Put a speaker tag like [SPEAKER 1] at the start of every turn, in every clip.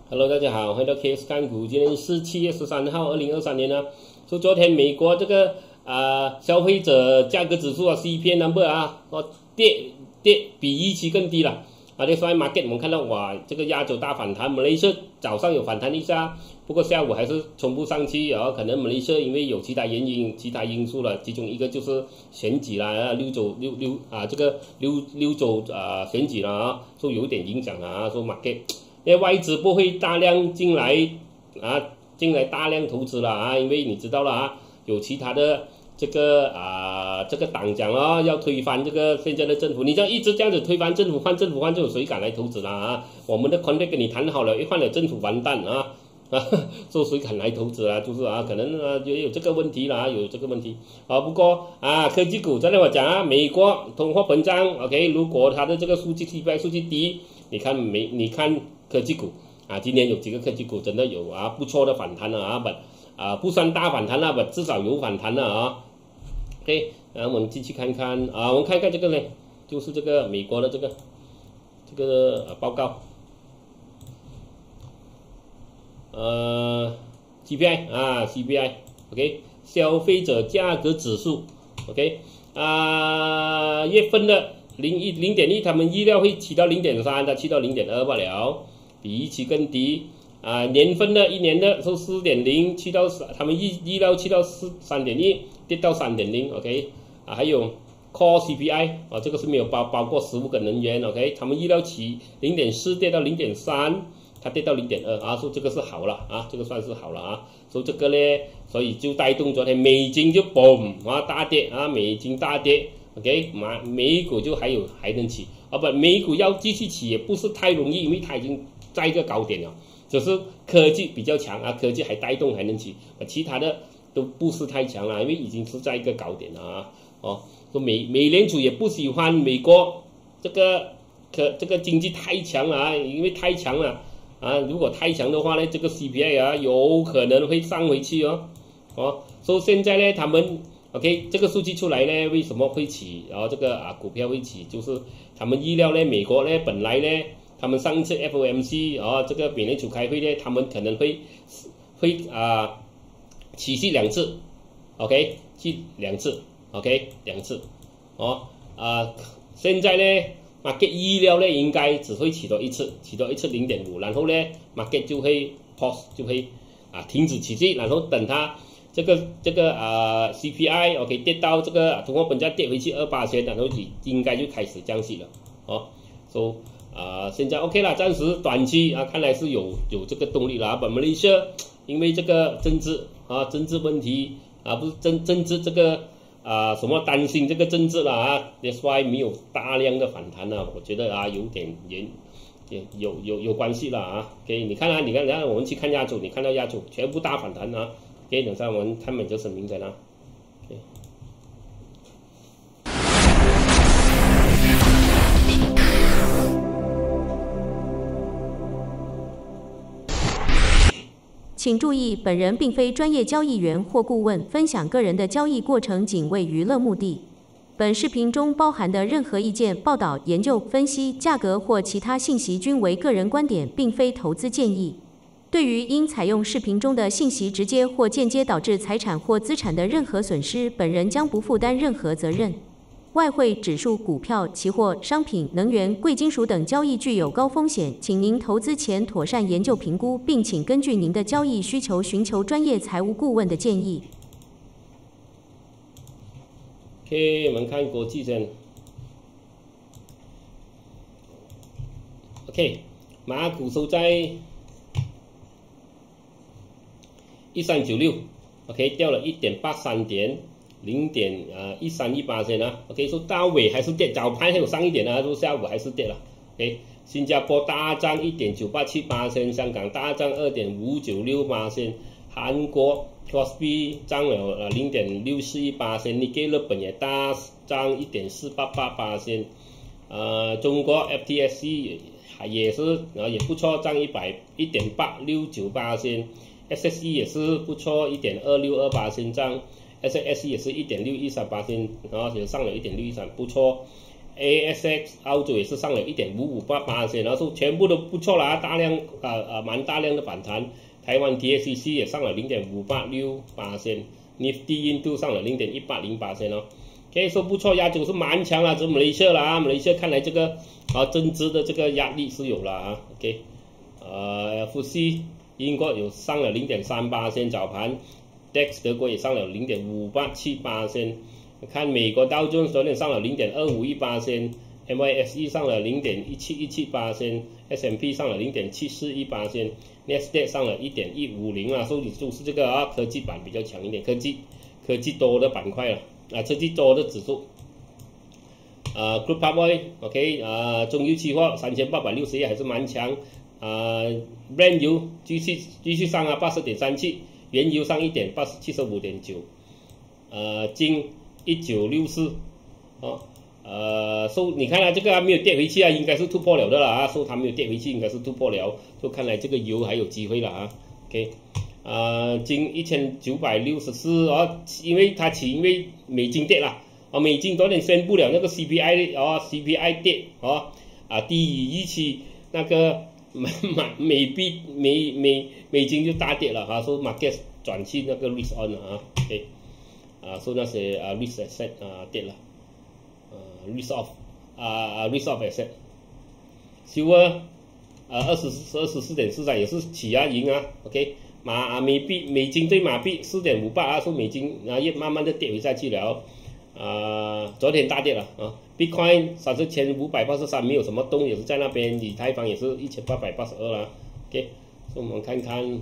[SPEAKER 1] Hello， 大家好，欢迎到 KS 看股。今天是7月13号，2023年呢。就昨天美国这个消费者价格指数CPI number 跌比预期更低了。另外 market 我们看到哇，这个亚洲大反弹，马来西亚早上有反弹一下，不过下午还是冲不上去，然后可能马来西亚因为有其他原因、其他因素了，其中一个就是选举啦，六州选举啦就有点影响啊，说 market。因为外资不会大量进来大量投资了因为你知道了有其他的这个党讲要推翻这个现在的政府，你就一直这样子推翻政府，换政府换，就有谁敢来投资了我们的 contract 跟你谈好了，一换了政府完蛋说谁敢来投资就是可能也有这个问题了有这个问题不过科技股，昨天我讲美国通货膨胀 ，OK， 如果它的这个数据 CPI 数据低，你看科技股今年有几个科技股真的有不错的反弹了不算大反弹了至少有反弹了OK， 我们继续看看我们看看这个呢，就是这个美国的这个报告CPI OK， 消费者价格指数 OK 月份的0.1， 他们预料会起到 0.3， 它起到 0.2 罢了，比预期更低年份的一年的是 4.0， 去到他们预料去到 3.1， 跌到 3.0 OK 还有 Core CPI 这个是没有包括食物跟能源 OK， 他们预料起 0.4 跌到 0.3， 它跌到 0.2说这个是好了这个算是好了说这个呢，所以就带动昨天美金就嘣大跌美金大跌 OK， 美股就还能起美股要继续起也不是太容易，因为它已经在一个高点了，只是科技比较强科技还带动还能起其他的都不是太强了，因为已经是在一个高点了说美联储也不喜欢美国这个经济太强了因为太强了如果太强的话呢，这个 CPI 有可能会上回去所以现在呢他们OK， 这个数据出来呢，为什么会起？然后这个股票会起，就是他们预料呢，美国呢本来呢，他们上次 FOMC 这个美联储开会呢，他们可能会起息2次 ，OK， 起2次 ，OK， 2次现在呢 ，market 预料呢应该只会起多一次 0.5， 然后呢 ，market 就会 pause 就会停止起息，然后等它。这个CPI OK 跌到这个通货膨胀跌回去2%，然后应该就开始降息了现在 OK 了，暂时短期看来是有这个动力了马来西亚因为这个政治问题不是政治这个什么担心这个政治了that's why 没有大量的反弹我觉得有点有关系了OK， 你看我们去看亚洲，你看到亚洲全部大反弹OK， 等下我们看美就是明显了。OK，
[SPEAKER 2] 请注意，本人并非专业交易员或顾问，分享个人的交易过程仅为娱乐目的。本视频中包含的任何意见、报道、研究、分析、价格或其他信息均为个人观点，并非投资建议。对于因采用视频中的信息直接或间接导致财产或资产的任何损失，本人将不负担任何责任。外汇、指数、股票、期货、商品、能源、贵金属等交易具有高风险，请您投资前妥善研究评估，并请根据您的交易需求寻求专业财务顾问的建议。
[SPEAKER 1] OK， 我们看国际先。OK， 马股收在1396 ，OK， 掉了 1.83 点，0.131%OK， 说到尾还是跌，早盘还有上一点说下午还是跌了。OK， 新加坡大涨 1.987%， 香港大涨 2.596%， 韩国 KOSPI 涨了0.641%， 日本也大涨 1.488%， 中国 FTSE 也是也不错，涨 1.869%。SSE 也是不错 1.262% 涨 ，SSE 也是 1.613%， 然后也上了 1.613%， 不错。 ASX 澳洲也是上了1.558%，然后全部都不错啦，蛮大量的反弹。台湾 TSCC 也上了0.586%，Nifty 印度上了0.180%哦。可以说不错，亚洲是蛮强啦，只马来西亚啦，马来西亚看来这个增资的这个压力是有了啊。OK， 富西英国有上了0.38%早盘 ，DAX 德国也上了0.587%。看美国道琼斯昨天上了0.251%，NYSE 上了0.1717%，S&P 上了0.741%，Nasdaq 上了1.150啊，所以就是这个科技板比较强一点，科技多的板块了科技多的指数。Crude Palm Oil OK 中油期货3861还是蛮强Brent 油继续上80.37，原油上1.75.9，金1964你看这个没有跌回去应该是突破了的啦它没有跌回去，应该是突破了，看来这个油还有机会了OK， 金1964因为美金跌了美金昨天宣布了那个 CPI 跌低于预期，那个美金就大跌了所以 market 转去那个 risk on OK。所以那些risk asset 跌了risk off asset silver 24.43也是起赢OK， 美金对马币4.58说美金也慢慢的跌回下去了昨天大跌了Bitcoin 30,583没有什么动，也是在那边，以太坊也是1882了OK， 所以我们看看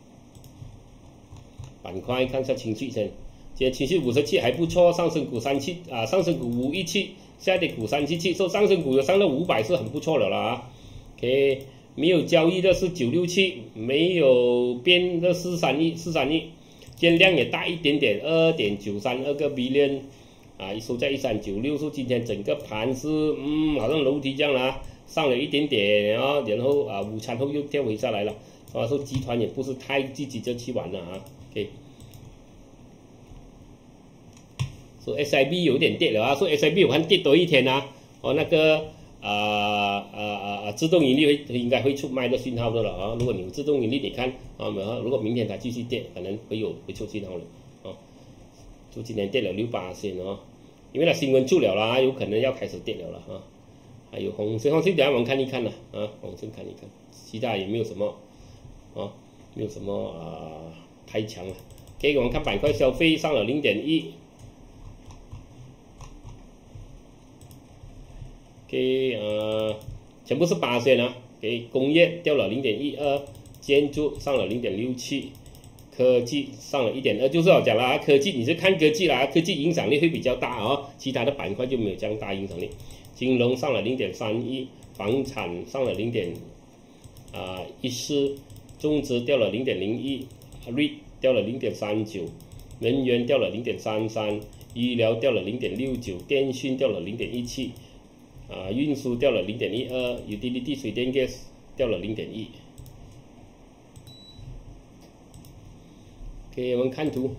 [SPEAKER 1] 板块，看一下情绪先。今天情绪57还不错，上升股37上升股517，下跌股377，说上升股有上到500是很不错的啦OK， 没有交易的是967，没有变的431，今天量也大一点点，2.932个 billion收在1396，说今天整个盘是好像楼梯这样啦上了一点点然后午餐后又掉回下来了说集团也不是太积极就去玩了OK。说 SIB 有点跌了说 SIB 我看跌多一天那个自动盈利应该会出卖的信号的了如果你有自动盈利，你看如果明天它继续跌，可能会出信号了就今天跌了6%因为它新闻出了啦，有可能要开始跌了还有红线，等下我们看一看红线看一看，其他也没有什么没有什么太强了。OK， 我们看板块，消费上了0.1。OK， 全部是8%OK， 工业掉了0.12，建筑上了0.67，科技上了1.2，就是我讲了科技你是看科技啦，科技影响力会比较大其他的板块就没有这样大影响力。金融上了0.31，房产上了0.14，中资掉了0.01， REIT 掉了0.39，能源掉了0.33，医疗掉了0.69，电讯掉了0.17。运输掉了0.12 ，utility 水电 gas 掉了0.1。OK， 我们看图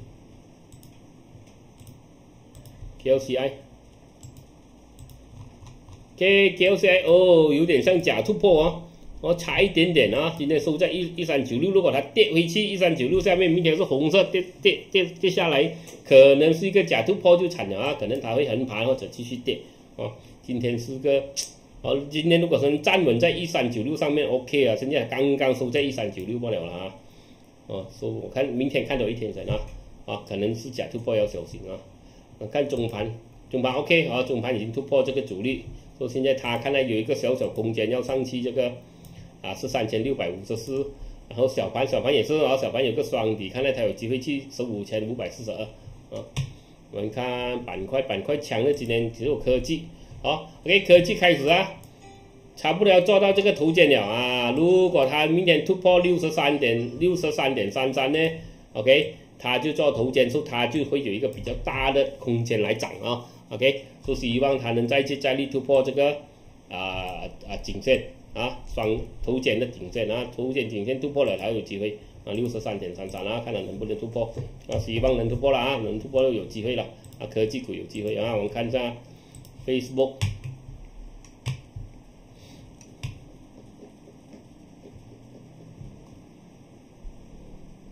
[SPEAKER 1] ，KLCI。OK，KLCI 有点像假突破差一点点今天收在1396，如果它跌回去1396下面，明天是红色跌下来，可能是一个假突破就惨了可能它会横盘或者继续跌今天是个今天如果是站稳在1396上面 OK 现在刚刚收在1396不了了所以我看明天看到一天神可能是假突破要小心看中盘 OK 中盘已经突破这个阻力，所以现在它看来有一个小空间要上去这个是3654，然后小盘也是小盘有个双底，看来它有机会去15542我们看板块强的今天只有科技OK， 科技开始差不多要做到这个头肩了如果它明天突破63.33呢 OK， 它就做头肩，所以它就会有一个比较大的空间来涨OK， 所以希望它能再力突破这个颈线双头肩的颈线头肩颈线突破了才有机会63.33看它能不能突破希望能突破了能突破有机会了科技股有机会我们看一下Facebook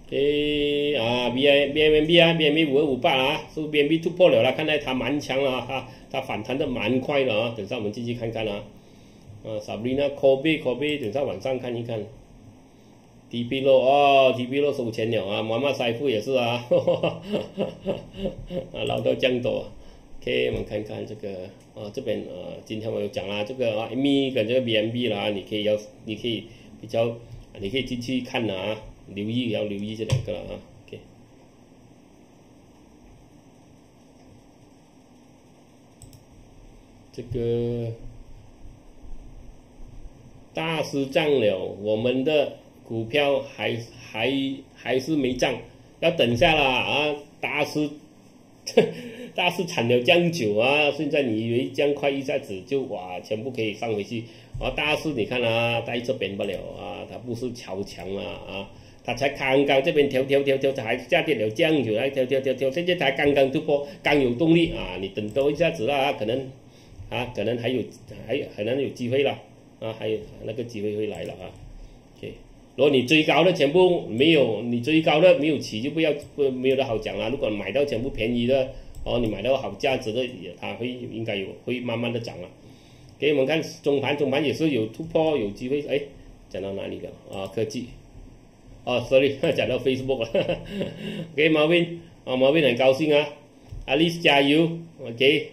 [SPEAKER 1] OK 啊，BNB 啊，BNB 5258啊，是 BNB 突破了啦，看来它蛮强了啊，它反弹的蛮快的啊，等下我们继续看看啊。Sabrina Kobe，等下晚上看一看。TP 肉哦 ，TP 肉收钱了啊，妈妈财富也是啊，捞到降多。OK， 我们看看这个这边今天我有讲啦，这个ME 跟这个 BNB 啦，你可以进去看啊，要留意这两个了啊。OK， 这个大师涨了，我们的股票还是没涨，要等下啦啊！大师惨了这样久啊，现在你以为这样快一下子就哇全部可以上回去啊？大师你看啊，在这边不了啊，它不是超强啊，它才刚刚这边调，还下跌了这样久，来调，现在才刚刚突破，刚有动力啊！你等多一下子啦，可能还能有机会了啊，还有那个机会会来了啊。OK。如果你追高的全部没有，你追高的没有起就没有的好讲了。如果买到全部便宜的你买到好价值的，它应该会慢慢的涨了。给我们看中盘也是有突破，有机会。哎，讲到哪里了啊？科技sorry 讲到 Facebook 了。OK， 毛斌很高兴啊 ，Alice 加油 ，OK，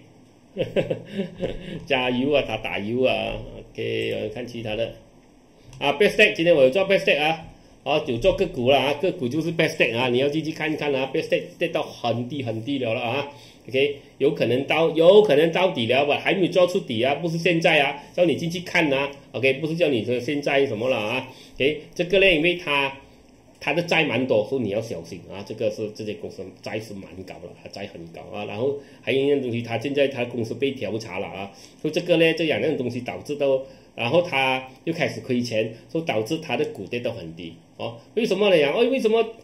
[SPEAKER 1] 加油啊，他打油啊 ，OK， 我们看其他的。Bestech 今天我有做 Bestech 啊，有做个股了啊，个股就是 Bestech 啊，你要进去看一看啊 ，Bestech 跌到很低了啊 ，OK， 有可能到底了吧，还没有做出底啊，不是现在啊，叫你进去看啊 ，OK， 不是叫你说现在什么了啊 ，OK， 这个呢，因为它的债蛮多，所以你要小心啊，这些公司债是蛮高的，它债很高啊，然后还有一样东西，它现在公司被调查了啊，所以这个呢，这两样东西导致到。然后他又开始亏钱，所以导致他的股跌到很低为什么呢？为什么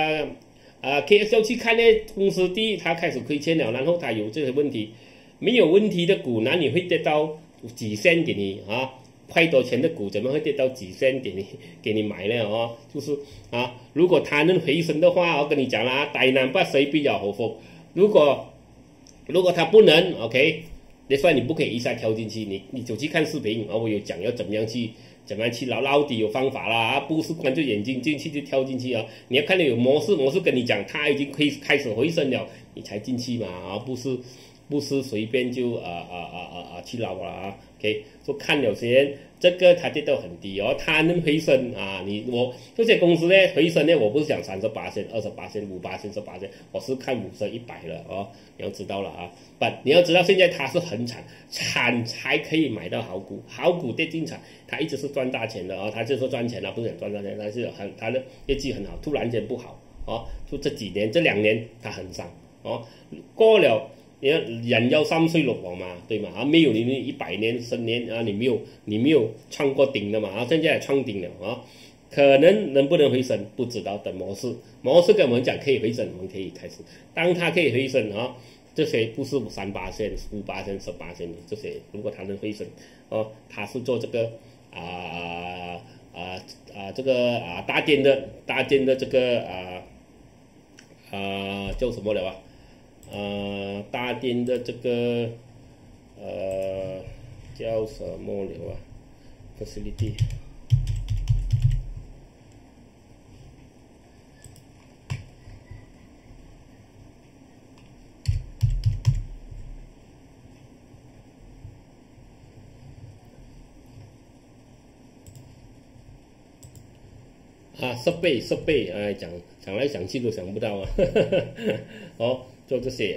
[SPEAKER 1] KSL 去看呢？公司第一，他开始亏钱了，然后他有这些问题，没有问题的股哪里会跌到几仙给你块多钱的股怎么会跌到几仙给你买呢？就是如果他能回升的话，我跟你讲啦，大难不死必有后福。如果他不能 ，OK。那算你不可以一下跳进去，你就去看视频我有讲要怎么样去捞底有方法啦不是关着眼睛进去就跳进去你要看到有模式跟你讲它已经开始回升了，你才进去嘛不是随便就去捞了OK， 说看了先，这个它跌到很低它能回升我这些公司呢回升呢，我不是讲30%、28%、5%、10%，我是看50%、100%了你要知道了你要知道现在它是很惨才可以买到好股跌进场，它一直是赚大钱的它就是赚钱了，不是赚大钱，但是它的业绩很好，突然间不好就这2年它很伤过了。人要3岁6王嘛，对嘛没有你100年10年你没有创过顶的嘛现在也创顶了可能不能回升不知道，等模式跟我们讲可以回升，我们可以开始。当它可以回升这些不是3%、5%、10%这些，如果它能回升它是做这个大间的这个叫什么了大店的这个叫什么了facility设备讲来讲去都想不到做这些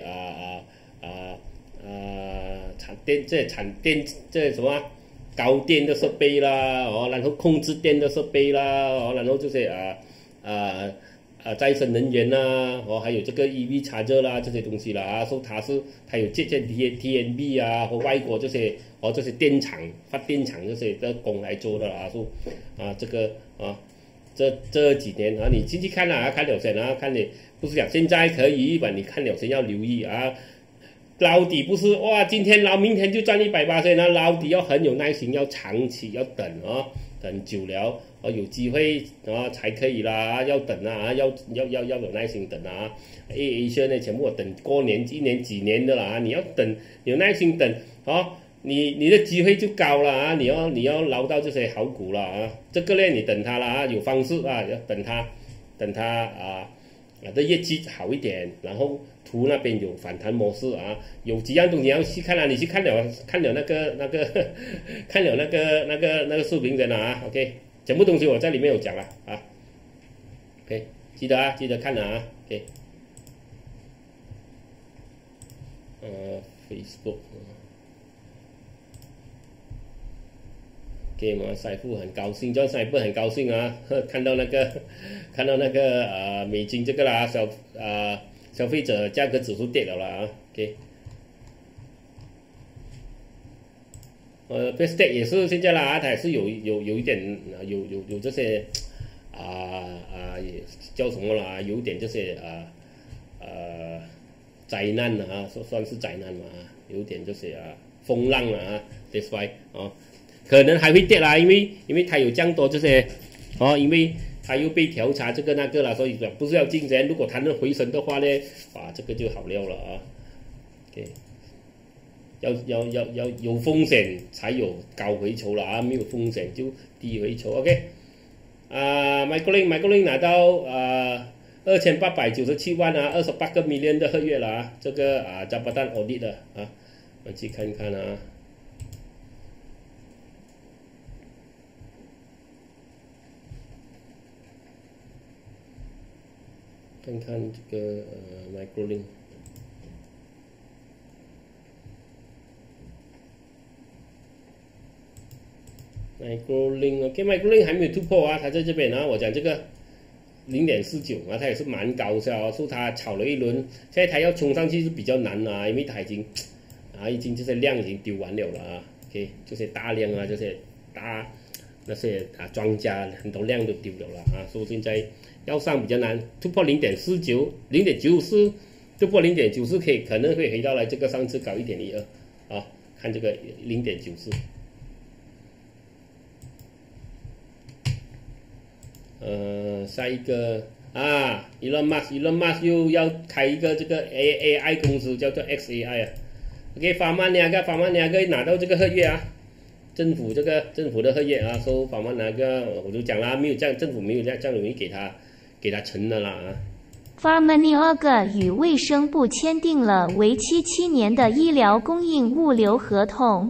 [SPEAKER 1] 这什么高电的设备啦然后控制电的设备啦然后这些再生能源啦还有这个 EV charger 啦这些东西啦说它有借鉴 TNB 和外国这些电厂发电厂这些的工来做的说这个这几年你进去看看了先看你不是讲现在可以你看了先要留意捞底不是哇今天捞明天就赚180%捞底要很有耐心，要长期要等等久了，有机会才可以啦，要等啊，要有耐心等啊。一些呢全部等过年1年几年的啦，你要等有耐心等你的机会就高了啊，你要捞到这些好股了啊。这个呢你等它了啊，有方式啊，要等它的业绩好一点，然后图那边有反弹模式啊，有几样东西要去看啊，你去看了那个看了那个视频的啊 ，OK， 全部东西我在里面有讲了啊 ，OK， 记得看了啊 ，OK， Facebook。给马赛富很高兴，赚赛富很高兴啊！看到那个美金这个啦，消费者价格指数跌了啦啊 ，OK。Best 也是现在啦，它也是有一点有这些也叫什么啦，有点这些灾难啊，算是灾难嘛，有点这些风浪啊 ，that's why 可能还会跌啦，因为它有这样多这些因为它又被调查这个那个了，所以不是要竞争。如果它能回升的话呢，这个就好料了啊。OK， 要有风险才有高回酬了啊，没有风险就低回酬。OK， Microlink 拿到2897万啊，28个 million 的合约了啊，这个Jabatan Audit 的啊，我们去看看啊。看看这个Microlink OK，Microlink 还没有突破啊，它在这边啊，我讲这个0.49啊，它也是蛮高效啊，是它炒了一轮，现在它要冲上去是比较难啊，因为它已经这些量已经丢完了啊 ，OK， 这些大量啊，这些那些庄家很多量都丢了啊，所以现在要上比较难，突破0.49、0.94，突破0.94可能会回到来这个上次高1.12啊，看这个0.94。下一个Elon Musk 又要开一个这个 AI 公司，叫做 XAI 啊。OK， 法曼两个拿到这个合约啊。政府的合约啊，说法曼那个我就讲啦，没有这样，政府没有这样容易给他成的啦啊。
[SPEAKER 2] Pharmaniaga 与卫生部签订了为期7年的医疗供应物流合同。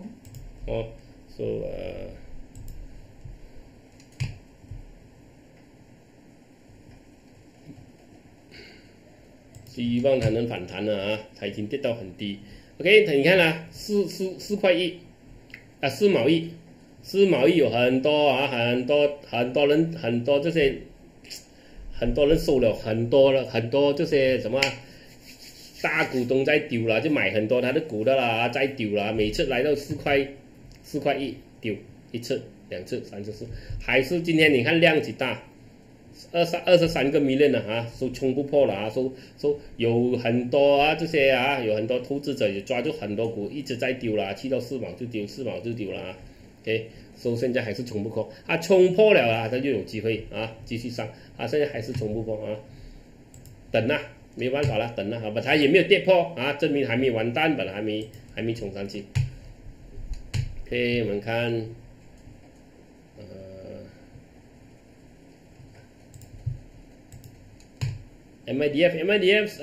[SPEAKER 1] 希望它能反弹了啊，它已经跌到很低。OK， 你看啦，4块1。4毛1有很多很多人这些很多人收了很多这些什么大股东在丢了，就买很多他的股的啦，再丢了，每次来到4块1丢1次、2次、3次、4，还是今天你看量极大，23个 million 了啊，都冲不破了啊，说有很多这些有很多投资者也抓住很多股一直在丢了，去到4毛就丢，4毛就丢了啊 ，OK， 现在还是冲不破，冲破了啊，它就有机会继续上，现在还是冲不破啊，等啊，没办法了，等啊，好吧，它也没有跌破证明还没完蛋，本来还没冲上去 ，OK， 我们看。MIDF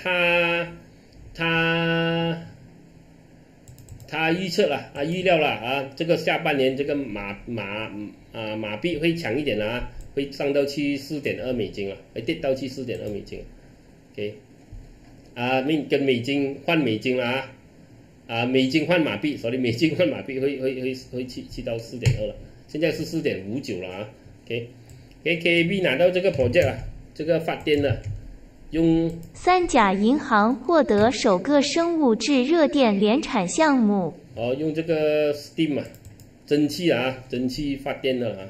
[SPEAKER 1] 他预测了预料了这个下半年这个马币会强一点会上到去4.2美金了，会跌到去4.2美金 ，OK， 跟美金换美金了美金换马币，美金换马币会去到4.2了，现在是4.59了，OK，KAB 拿到这个 project 了，这个发电了。用
[SPEAKER 2] 三甲银行获得首个生物质热电联产项目。
[SPEAKER 1] 用这个 Steam 蒸汽发电的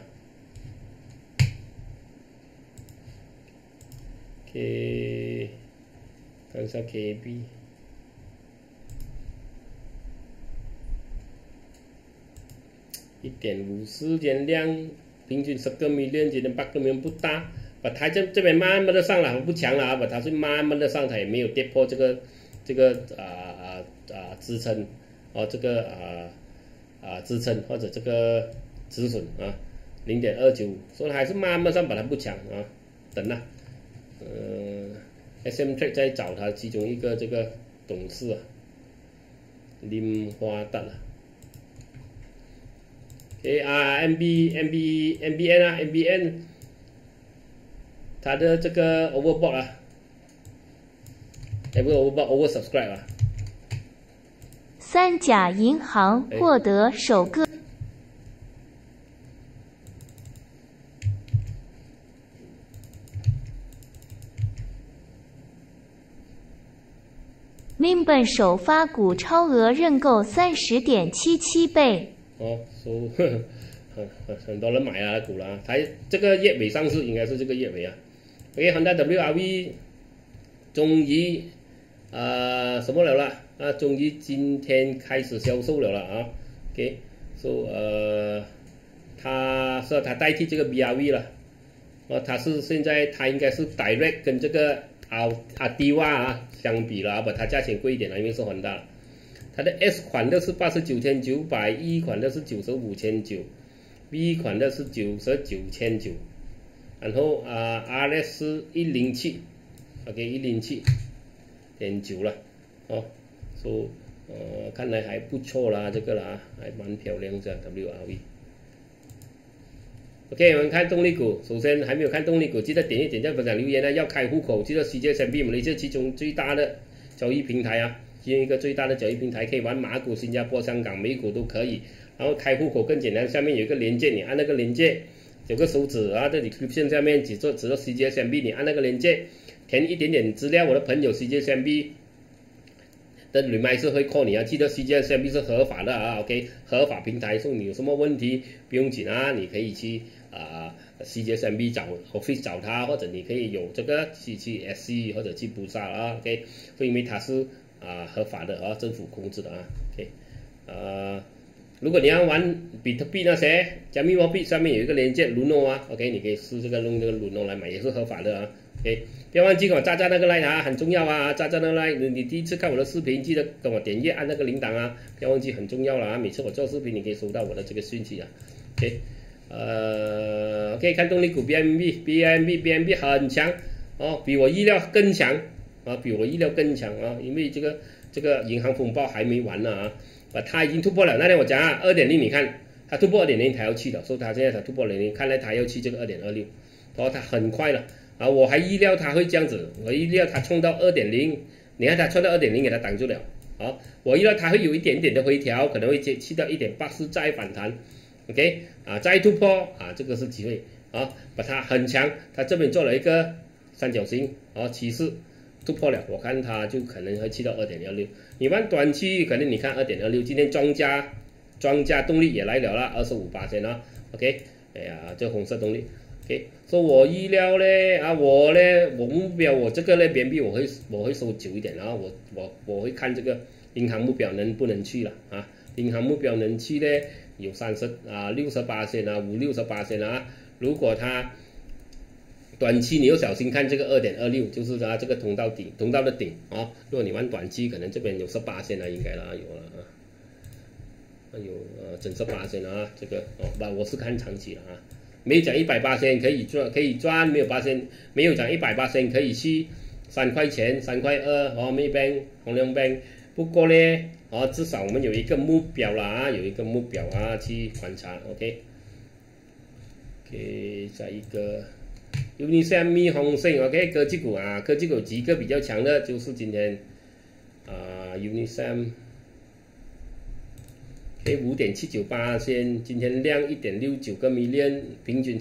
[SPEAKER 1] OK， 看一下 KB。1.5时间量平均10个 million， 今天8个 million 不大，它这边慢慢的上来，不强了啊，它是慢慢的上，它也没有跌破这个支撑，这个支撑或者这个止损啊，0.29，所以还是慢慢上把它不强啊，等啊，SM Trade 在找它其中一个这个董事啊，林花达啊。MBN 它的这个 overbought 啊，不是 oversubscribe 啊。
[SPEAKER 3] 三甲银行获得首个Nimben 首发股超额认购30.77倍。
[SPEAKER 1] 很多人买啊股了，它这个月尾上市应该是这个月尾啊。OK，Honda WRV 终于什么了啦？终于今天开始销售了啊。OK，它代替这个 BRV 了。它是现在它应该是 direct 跟这个Altiva 相比了，它价钱贵一点了，因为是Honda。它的 S 款的是89,900，E 款的是95,900，B 款的是99,900，然后RS 是107，OK 107.9了，看来还不错啦，这个啦，还蛮漂亮的 WRV。OK， 我们看动力股，首先还没有看动力股，记得点一点赞、分享、留言啊，要开户口，记得 CGSMB 马来西亚其中最大的交易平台啊。用一个最大的交易平台，可以玩马股、新加坡、香港、美股都可以。然后开户口更简单，下面有一个连接，你按那个连接，有个手指啊，这里 description 下面指着 CGSMB， 你按那个连接，填一点点资料。我的朋友 CGSMB 的 reminder 会 call 你啊，记得 CGSMB 是合法的啊 ，OK， 合法平台，所以你有什么问题不用紧啊，你可以去CGSMB 找 office 找他，或者你可以有这个去 SC 或者去布萨啊 ，OK， 所以因为它是合法的啊，政府控制的啊 ，OK， 如果你要玩比特币那些加密货币，上面有一个连接 Luno 啊 ，OK， 你可以试这个用这个 Luno 来买，也是合法的啊 ，OK， 不要忘记跟我炸那个 like 啊，很重要啊，炸那个 like， 你第一次看我的视频，记得跟我点阅按那个铃铛啊，不要忘记很重要了啊，每次我做视频你可以收到我的这个讯息啊 ，OK， 看动力股 BNB 很强哦，比我意料更强。比我意料更强啊！因为这个银行风暴还没完呢啊！它已经突破了。那天我讲2.0， 你看它突破2.0，它要去的，所以它现在突破2.0，看来它要去这个2.26，然后它很快了啊！我还意料它会这样子，我意料它冲到2.0， 你看它冲到2.0给它挡住了啊！我意料它会有一点点的回调，可能会去到1.84再反弹 ，OK 再突破这个是机会啊！把它很强，它这边做了一个三角形趋势。突破了，我看它就可能会去到2.16。你玩短期可能你看2.26，今天庄家动力也来了啦，25%啊 ，OK， 这红色动力 ，OK， 所以我意料咧我目标我这个咧边币我会收久一点，然后我会看这个银行目标能不能去了啊，银行目标能去咧有60%、60% 啊，如果它短期你要小心看这个2.26， 就是它这个通道的顶啊。如果你玩短期，可能这边有18%了，应该啦，有了啊，有整18%啊，这个我是看长期了啊，没有讲100%可以赚，没有讲100%可以去3块钱、3块2Maybank、宏亮 Bank， 不过呢至少我们有一个目标啦有一个目标去观察 ，OK， 再一个。Unisem 红盛 ，OK， 科技股几个比较强的，就是今天Unisem5.79%，今天量1.69个 million， 平均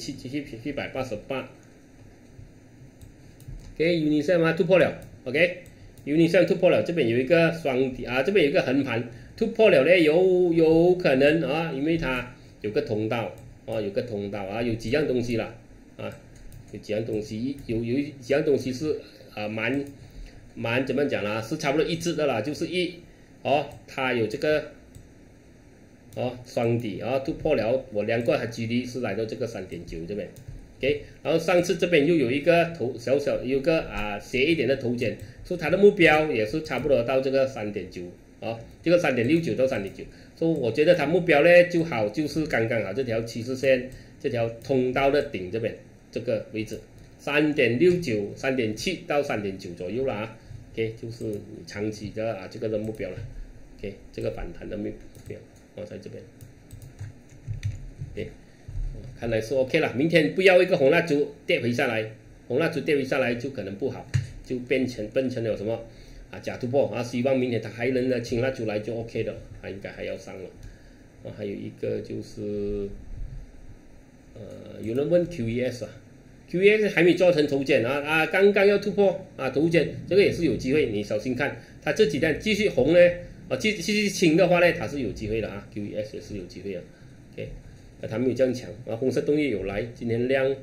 [SPEAKER 1] 788。OK，Unisem 突破了 ，OK，Unisem 突破了，这边有一个双底这边有一个横盘突破了呢，有可能因为它有个通道有几样东西啦有几样东西，有几样东西是蛮怎么讲啦，是差不多一致的啦，就是它有这个哦，双底啊突破了，我量过它距离是来到这个3.9这边 ，OK， 然后上次这边又有一个小有个斜一点的头肩，所以它的目标也是差不多到这个3.9啊，这个3.69到3.9，所以我觉得它目标呢就是刚刚好这条趋势线这条通道的顶这边这个位置，3.69、3.7到3.9左右啦，OK， 就是你长期的这个的目标了 ，OK， 这个反弹的目标。在这边 ，OK， 看来是 OK 了。明天不要一个红蜡烛跌回下来，红蜡烛跌回下来就可能不好，就变成了什么假突破啊！希望明天它还能青蜡烛来就 OK 的，它应该还要上了。还有一个就是有人问 QES QES 还没做成头肩刚刚要突破头肩，这个也是有机会，你小心看，它这几天继续红呢。继续清的话呢，它是有机会的QES 也是有机会的 ，OK， 它没有这样强红色动力有来，今天量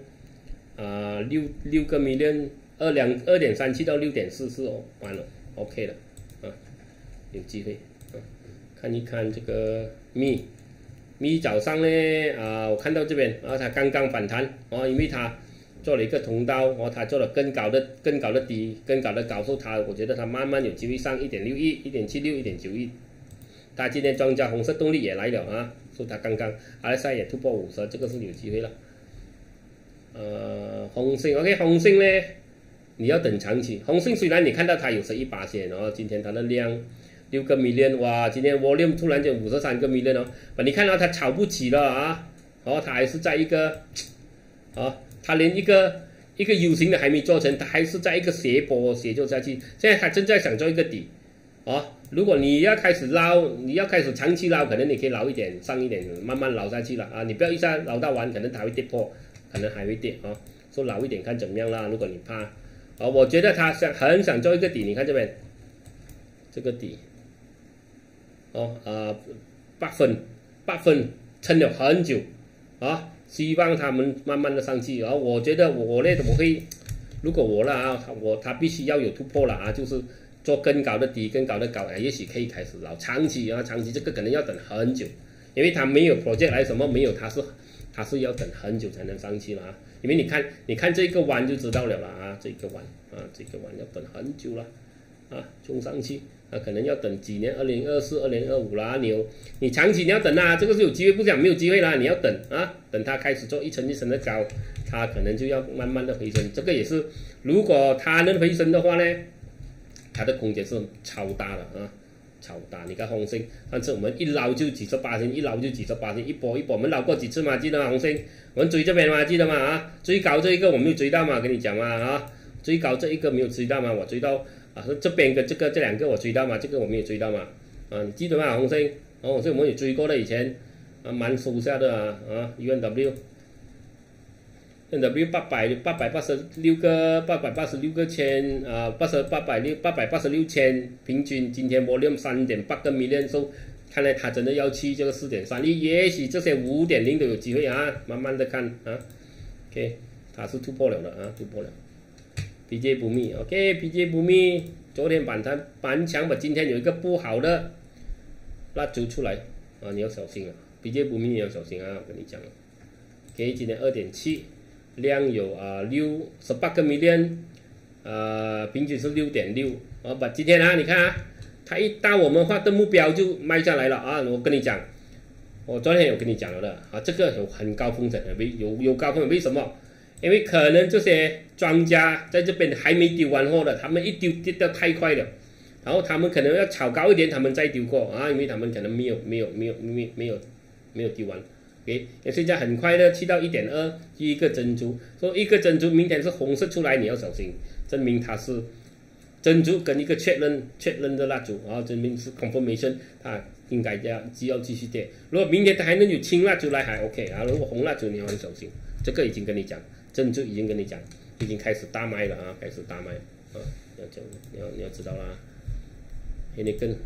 [SPEAKER 1] 6个 million 2.37到6.4是完了 ，OK 的有机会看一看这个咪早上呢我看到这边它刚刚反弹因为它做了一个通道它做了更高的底，更高的高速，我觉得它慢慢有机会上1.61、1.76、1.91。它今天庄家红色动力也来了所以它刚刚RSI也突破50，这个是有机会了。红星 OK， 红星呢你要等长期。红星虽然你看到它有11%今天它的量6个 million， 哇，今天 volume 突然间53个 million 你看到它炒不起了它还是在一个它连一个 U 型的还没做成，它还是在一个斜坡斜做下去。现在它正在想做一个底如果你要开始捞，你要开始长期捞，可能你可以捞一点上一点，慢慢捞下去了你不要一下捞到完，可能它会跌破，可能还会跌所以捞一点看怎么样啦。如果你怕我觉得它很想做一个底，你看这边这个底8分撑了很久希望他们慢慢的上去我觉得我会，如果我了他必须要有突破了就是做更高的底，更高的高也许可以开始捞长期这个可能要等很久，因为它没有 project 来什么没有，它是要等很久才能上去了因为你看这个弯就知道了这个弯要等很久了冲上去可能要等几年，2024、2025啦。你长期你要等这个是有机会，不讲没有机会啦。你要等等它开始做一层一层的高，它可能就要慢慢的回升。这个也是，如果它能回升的话呢，它的空间是超大的超大。你看红星，上次我们一捞就几十%，一捞就几十%，一波一波，我们捞过几次嘛？记得吗？红星，我们追这边嘛？记得吗？最高这一个我没有追到嘛？跟你讲嘛最高这一个没有追到嘛？我追到。这边跟这两个我追到嘛，这个我没有追到嘛，你记得吗？红星，红星我们也追过了，以前蛮收下的UNW 886个886个千886千平均，今天 volume 3.8个 million， 看来它真的要去这个4.3亿，也许这些5.0都有机会慢慢的看OK， 它是突破了的突破了。PJ 不密 ，OK， PJ 不密，昨天反弹蛮强吧，今天有一个不好的蜡烛出来你要小心PJ 不密你要小心我跟你讲OK， 今天2.7， 量有18个 million， 平均是 6.6， 今天你看它一到我们画的目标就卖下来了我跟你讲，我昨天有跟你讲了的这个有很高风险有高风险，为什么？因为可能这些庄家在这边还没丢完货的，他们一丢跌得太快了，然后他们可能要炒高一点，他们再丢过因为他们可能没有丢完，OK， 现在很快的去到 1.2， 一个珍珠，所以一个珍珠明天是红色出来，你要小心，证明它是珍珠跟一个确认的蜡烛证明是 confirmation， 它应该要继续跌。如果明天它还能有青蜡烛来还 OK 如果红蜡烛你要很小心，这个已经跟你讲。珍珠已经跟你讲，已经开始大卖了开始大卖你要知道啦。黑尼根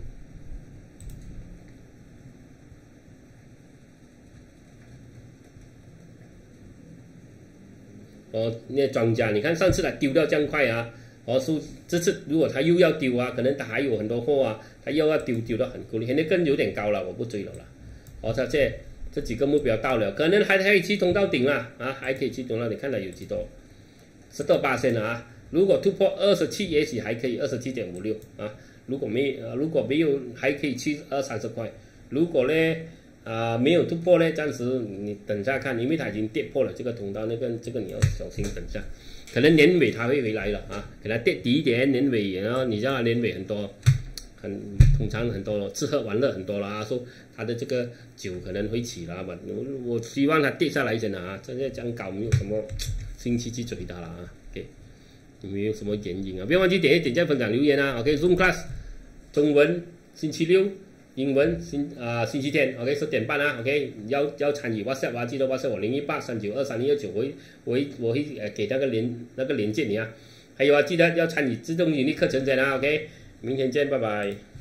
[SPEAKER 1] 那些庄家，你看上次他丢掉这样快这次如果他又要丢可能他还有很多货他又要丢到很高，黑尼根有点高了，我不追了啦。 这几个目标到了，可能还可以去通到顶了啊，还可以去通到顶，看到有几多，10%了啊。如果突破27，也许还可以27.56啊。如果没有，还可以去20-30块。如果呢没有突破呢，暂时你等下看，因为它已经跌破了这个通道，这个你要小心等下。可能年尾它会回来了啊，给它跌低一点，年尾然后你知道年尾通常很多吃喝玩乐很多了啊，说它的这个酒可能会起了嘛，我希望它跌下来先啊，这样搞没有什么兴趣去追它了啊 ，OK。有没有什么原因啊？不要忘记点赞、分享、留言啊 ！OK，Zoom Class， 中文星期六，英文星期天 ，OK 10点半啊 ，OK 要参与 WhatsApp 啊，记得 WhatsApp 我01839231219，我会给那个连接你啊。还有啊，记得要参与自动英语课程先啊 ，OK， 明天见，拜拜。